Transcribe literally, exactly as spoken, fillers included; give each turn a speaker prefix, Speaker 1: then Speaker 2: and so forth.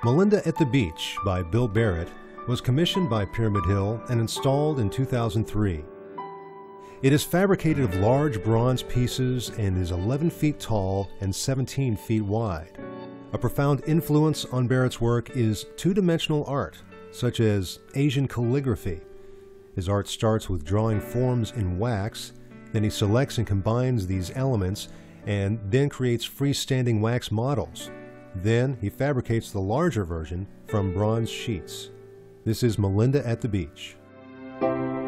Speaker 1: Melinda at the Beach by Bill Barrett was commissioned by Pyramid Hill and installed in two thousand three. It is fabricated of large bronze pieces and is eleven feet tall and seventeen feet wide. A profound influence on Barrett's work is two-dimensional art, such as Asian calligraphy. His art starts with drawing forms in wax, then he selects and combines these elements and then creates freestanding wax models. Then he fabricates the larger version from bronze sheets. This is Melinda at the Beach.